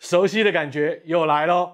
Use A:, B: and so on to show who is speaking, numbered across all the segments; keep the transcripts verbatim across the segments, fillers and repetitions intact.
A: 熟悉的感觉又来咯。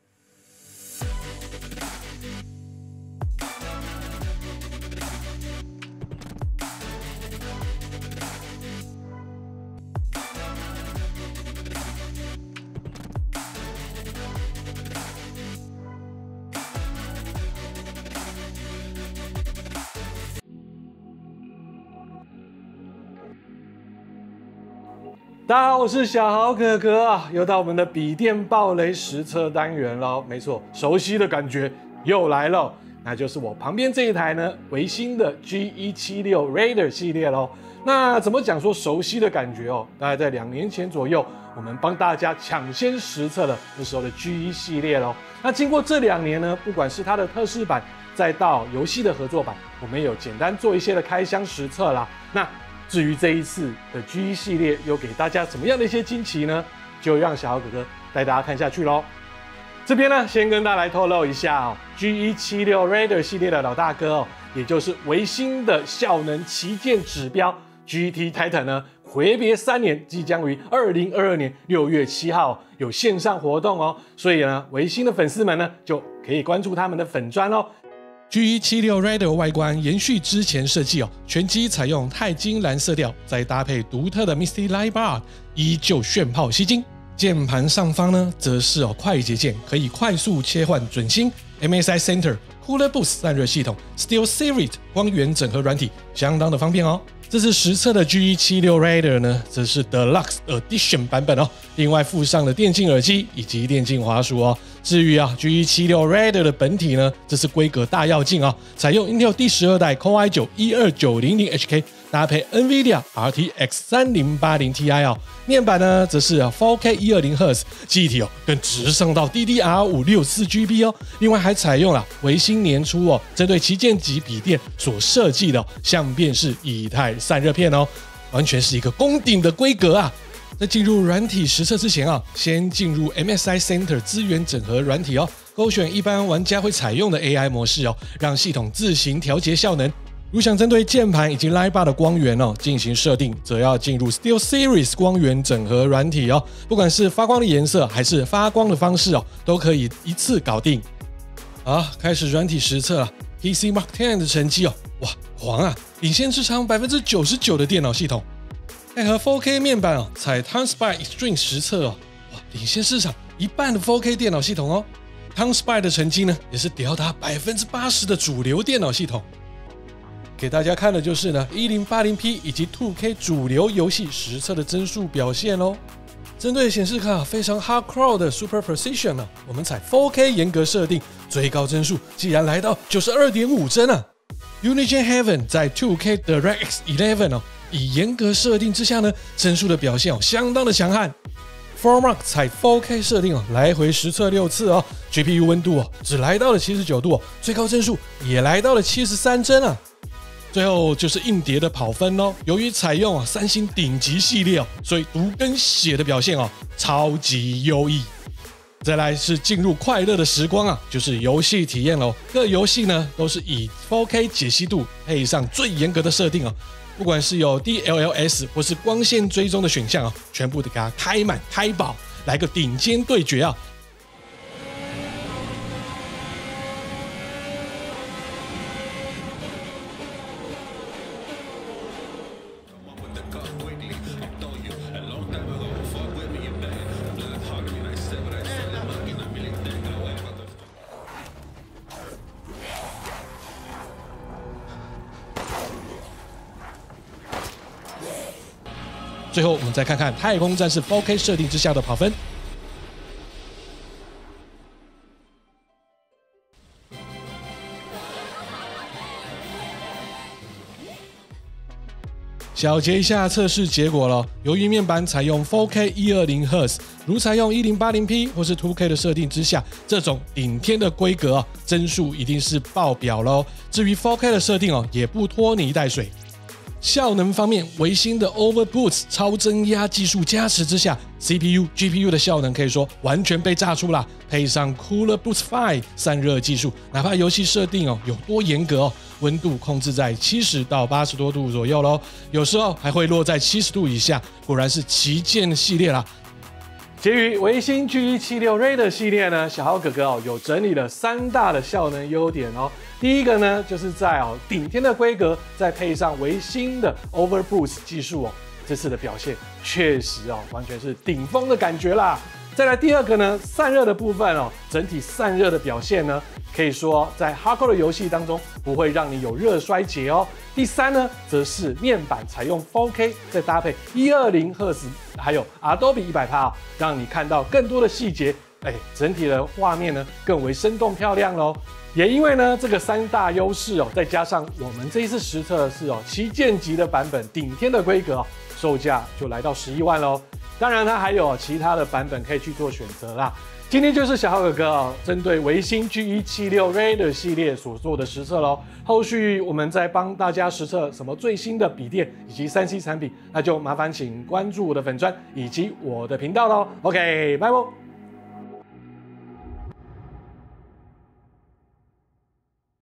A: 大家好，我是小豪哥哥啊，又到我们的笔电暴雷实测单元了。没错，熟悉的感觉又来了，那就是我旁边这一台呢，微星的 G 一七六 Raider 系列咯。那怎么讲说熟悉的感觉哦？大概在两年前左右，我们帮大家抢先实测了那时候的 G 一系列咯。那经过这两年呢，不管是它的特仕版，再到游戏的合作版，我们有简单做一些的开箱实测啦。那至于这一次的 G 一系列又给大家怎么样的一些惊奇呢？就让小豪哥哥带大家看下去咯。这边呢，先跟大家来透露一下哦 ，G 一七六 Raider 系列的老大哥哦，也就是微星的效能旗舰指标 G T Titan 呢，回别三年，即将于二零二二年六月七号有线上活动哦。所以呢，微星的粉丝们呢，就可以关注他们的粉专哦。G 一七六 Raider 外观延续之前设计哦，全机采用钛金蓝色调，再搭配独特的 Misty Light Bar， 依旧炫炮吸睛。键盘上方呢，则是哦快捷键，可以快速切换准星 M S I Center、Cooler Boost 散热系统、Steel Series 光源整合软体，相当的方便哦。这次实测的 G 一七六 Raider 呢，则是 Deluxe Edition 版本哦，另外附上了电竞耳机以及电竞滑鼠哦。至于啊 G 一七六 Raider 的本体呢，这是规格大跃进啊，采用 Intel 第十二代 Core i 九 一二九零零 H K， 搭配 NVIDIA R T X 三零八零 Ti 哦。面板呢，则是 四 K 一二零赫兹，记忆体哦更直上到 D D R 五六四 G B 哦。另外还采用了微星年初哦，针对旗舰级笔电所设计的、哦、相变式以太散热片哦，完全是一个攻顶的规格啊。在进入软体实测之前啊，先进入 M S I Center 资源整合软体哦，勾选一般玩家会采用的 A I 模式哦，让系统自行调节效能。如想针对键盘以及 Light Bar 的光源哦进行设定，则要进入 Steel Series 光源整合软体哦，不管是发光的颜色还是发光的方式哦，都可以一次搞定。好，开始软体实测了 ，P C Mark 十的成绩哦，哇，黄啊，领先市场 百分之九十九 的电脑系统。配合 四 K 面板哦，采 TOWNSPY Extreme 实测哦，哇，领先市场一半的 四 K 电脑系统哦。TOWNSPY 的成绩呢，也是吊打 百分之八十 的主流电脑系统。给大家看的就是呢 一零八零 P 以及 二 K 主流游戏实测的帧数表现哦。针对显示卡非常 hardcore 的 Super Precision 呢、啊，我们采 四 K 严格设定，最高帧数竟然来到 九十二点五 帧啊。Unigine Heaven 在 二 K DirectX 十一哦。以严格设定之下呢，帧数的表现哦相当的强悍。Formark 采 四 K 设定哦，来回实测六次哦 ，G P U 温度哦只来到了七十九度哦，最高帧数也来到了七十三帧啊。最后就是硬碟的跑分哦，由于采用啊三星顶级系列哦，所以读跟写的表现哦超级优异。再来是进入快乐的时光啊，就是游戏体验喽。各游戏呢都是以 四 K 解析度配上最严格的设定哦。不管是有 D L L S 或是光线追踪的选项啊，全部得给它开满开爆，来个顶尖对决啊！最后，我们再看看《太空战士》四 K 设定之下的跑分。小结一下测试结果了。由于面板采用 四 K 一二零赫兹，如采用 一零八零 P 或是 二 K 的设定之下，这种顶天的规格啊，帧数一定是爆表喽。至于 四 K 的设定哦，也不拖泥带水。效能方面，微星的 Overboost 超增压技术加持之下 ，C P U、G P U 的效能可以说完全被炸出啦。配上 Cooler Boost 五 散热技术，哪怕游戏设定哦有多严格哦，温度控制在七十到八十多度左右咯，有时候还会落在七十度以下，果然是旗舰系列啦。 基于微星 G 一七六 Raider 系列呢，小豪哥哥哦有整理了三大的效能优点哦。第一个呢，就是在哦顶天的规格，再配上微星的 Overboost 技术哦，这次的表现确实哦完全是顶峰的感觉啦。再来第二个呢，散热的部分哦，整体散热的表现呢，可以说在 Hardcore 的游戏当中不会让你有热衰竭哦。第三呢，则是面板采用 四 K， 再搭配一二零赫兹，还有 Adobe 一百 帕，让你看到更多的细节，哎，整体的画面呢更为生动漂亮喽。也因为呢这个三大优势哦，再加上我们这一次实测的是哦旗舰级的版本，顶天的规格哦，售价就来到十一万喽。当然，它还有其他的版本可以去做选择啦。今天就是小豪哥哥哦，针对微星 G 一七六 Raider 系列所做的实测喽。后续我们再帮大家实测什么最新的笔电以及三 C 产品，那就麻烦请关注我的粉专以及我的频道喽。OK， 拜拜。